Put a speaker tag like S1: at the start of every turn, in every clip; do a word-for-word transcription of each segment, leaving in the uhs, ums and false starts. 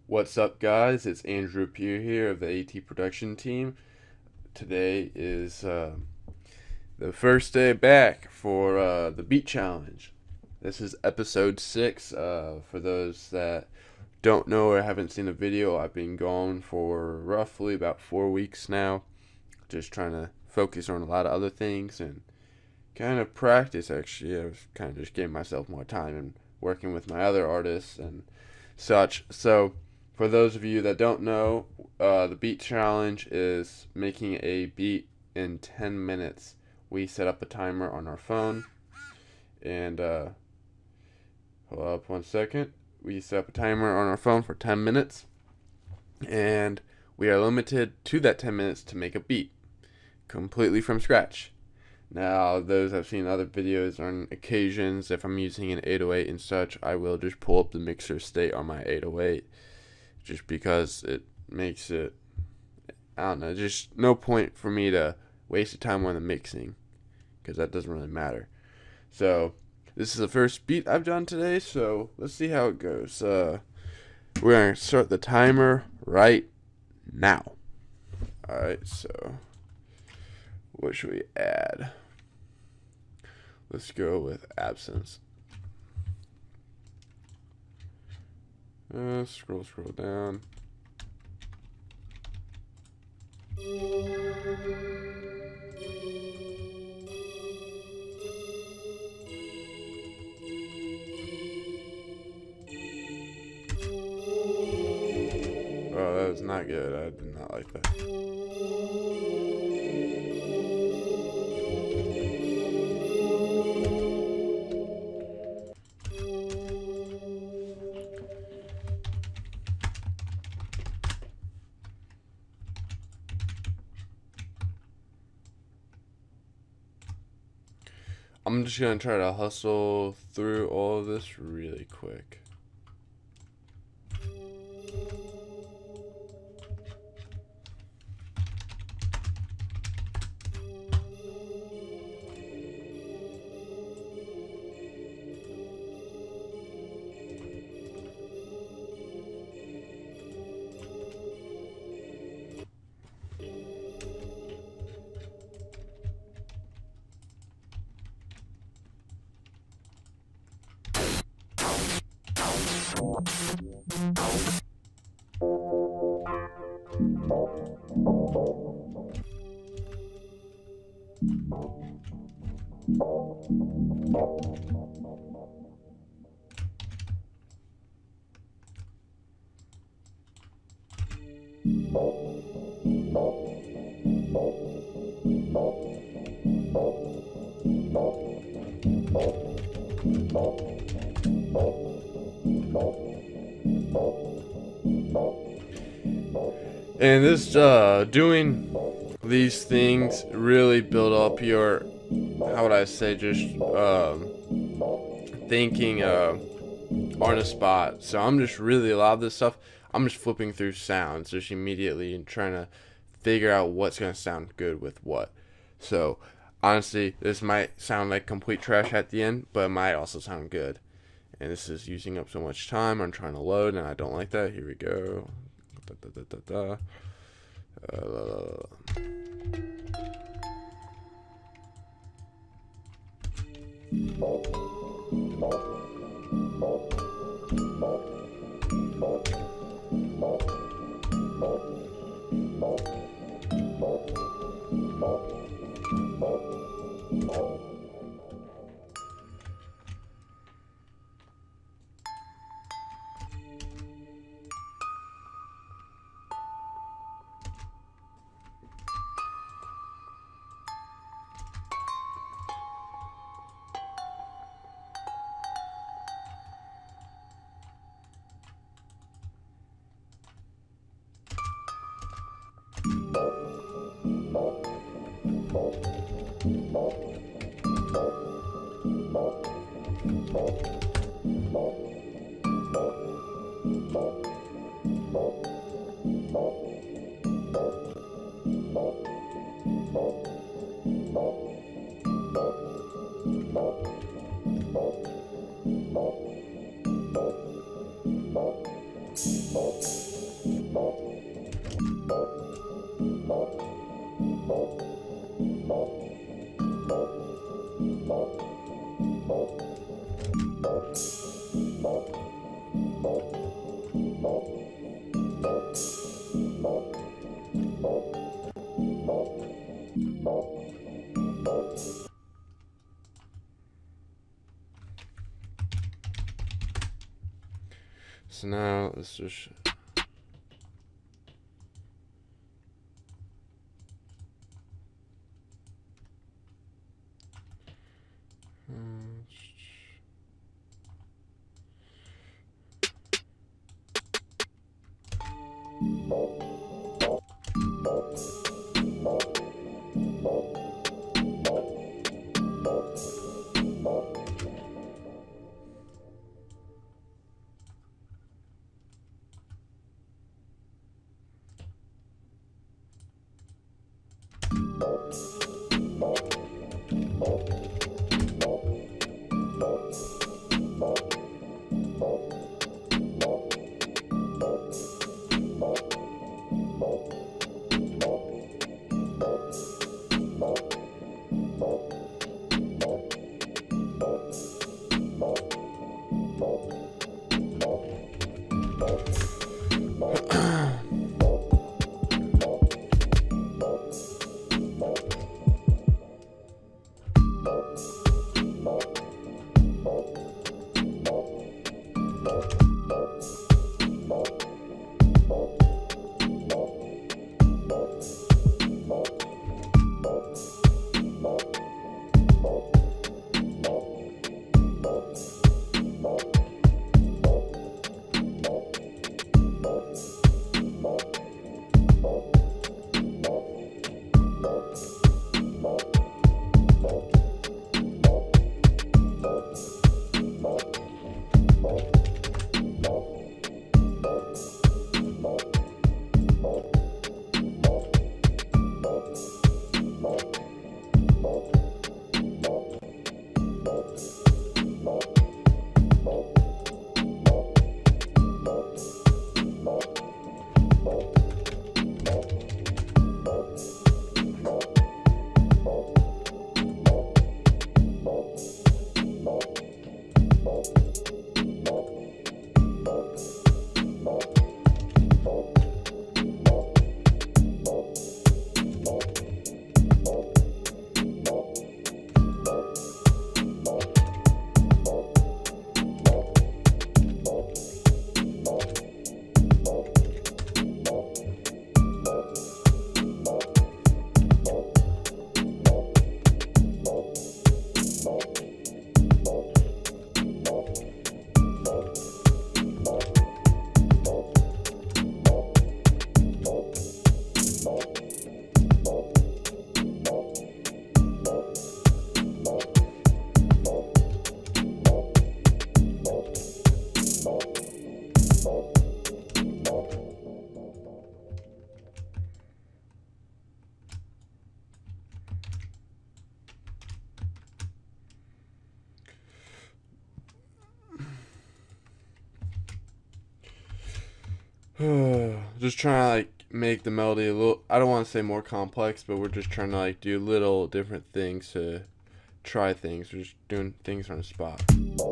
S1: What's up, guys? It's Andrew Rapier here of the A T production team. Today is uh, the first day back for uh, the beat challenge. This is episode six. Uh, for those that don't know or haven't seen the video, I've been gone for roughly about four weeks now, just trying to focus on a lot of other things and kind of practice. Actually, I was kind of just giving myself more time and working with my other artists and such. So for those of you that don't know, uh, the beat challenge is making a beat in ten minutes. We set up a timer on our phone, and uh, hold up one second. We set up a timer on our phone for ten minutes, and we are limited to that ten minutes to make a beat completely from scratch. Now, those I've seen other videos on occasions, if I'm using an eight oh eight and such, I will just pull up the mixer state on my eight oh eight. Just because it makes it, I don't know, just no point for me to waste the time on the mixing, because that doesn't really matter. So this is the first beat I've done today, so let's see how it goes. Uh, we're going to start the timer right now. Alright, so what should we add? Let's go with absence. Uh, scroll, scroll down. Oh, that was not good. I did not like that. I'm just going to try to hustle through all of this really quick. And this, uh, doing these things really build up your, how would I say, just, um, thinking, uh, on the spot. So I'm just really, a lot of this stuff, I'm just flipping through sounds just immediately and trying to figure out what's going to sound good with what. So, honestly, this might sound like complete trash at the end, but it might also sound good. And this is using up so much time. I'm trying to load, and I don't like that. Here we go. Da, da, da, da, da. Uh,
S2: Bye.
S1: So now let's just just trying to like make the melody a little, I don't want to say more complex, but we're just trying to like do little different things to try things. We're just doing things on the spot.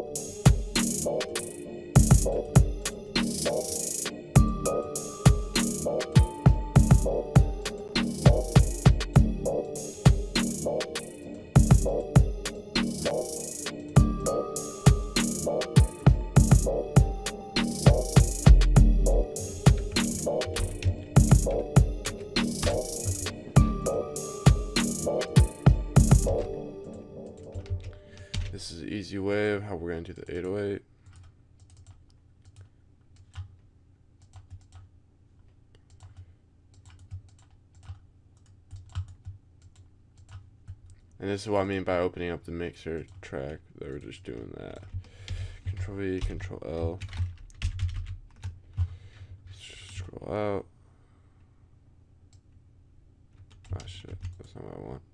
S1: This is an easy way of how we're going to do the eight oh eight. And this is what I mean by opening up the mixer track, that we're just doing that. Control V, Control L. Scroll out. Ah shit, that's not what I want.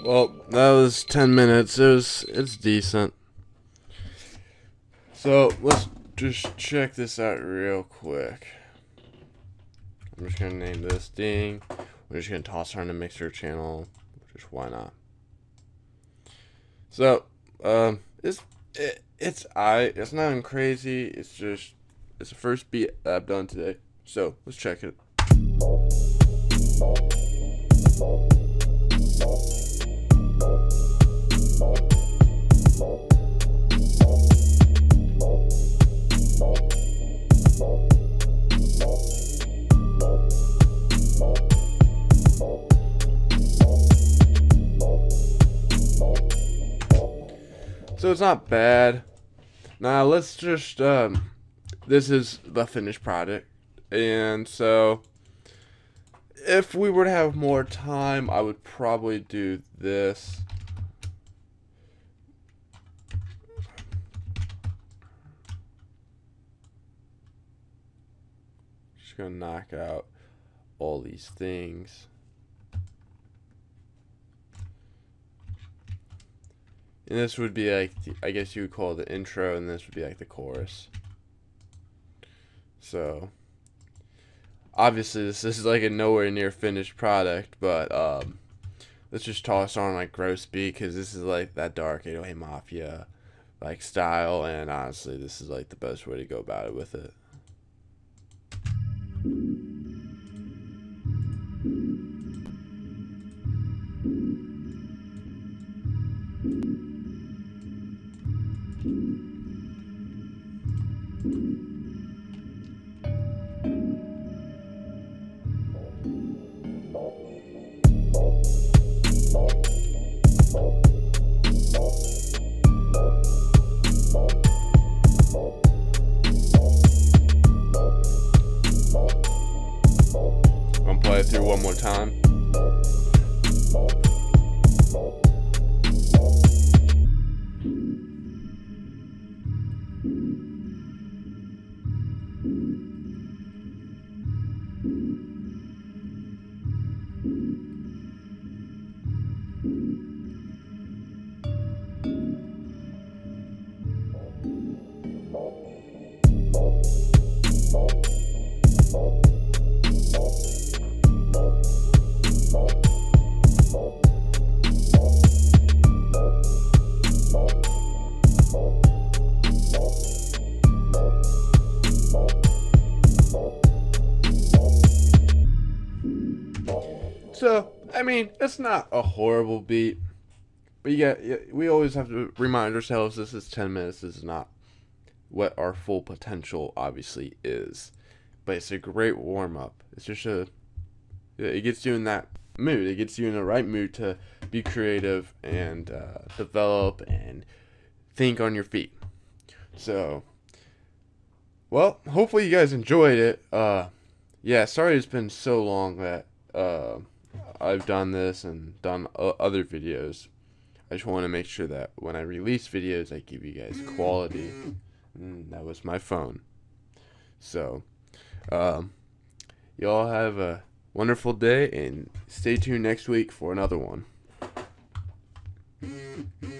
S1: Well, that was ten minutes. It was, it's decent. So, let's just check this out real quick. I'm just going to name this Ding. We're just going to toss her in the mixer channel. Just why not? So, um, it's, it, it's I. It's nothing crazy. It's just, it's the first beat I've done today. So, let's check it. So it's not bad. Now let's just, um, this is the finished product. And so, if we were to have more time, I would probably do this. Just gonna knock out all these things. And this would be like, the, I guess you would call it the intro, and this would be like the chorus. So, obviously this, this is like a nowhere near finished product, but um, let's just toss on like Gross Beat, because this is like that dark eight oh eight Mafia like style, and honestly this is like the best way to go about it with it. I'm gonna play it through one more time. So, I mean, it's not a horrible beat, but you get, we always have to remind ourselves this is ten minutes. This is not what our full potential obviously is, but it's a great warm-up. It's just a, it gets you in that mood. It gets you in the right mood to be creative and uh, develop and think on your feet. So, well, hopefully you guys enjoyed it. Uh, yeah, sorry it's been so long that uh, I've done this and done other videos. I just want to make sure that when I release videos, I give you guys quality. And that was my phone. So, um, y'all have a wonderful day, and stay tuned next week for another one.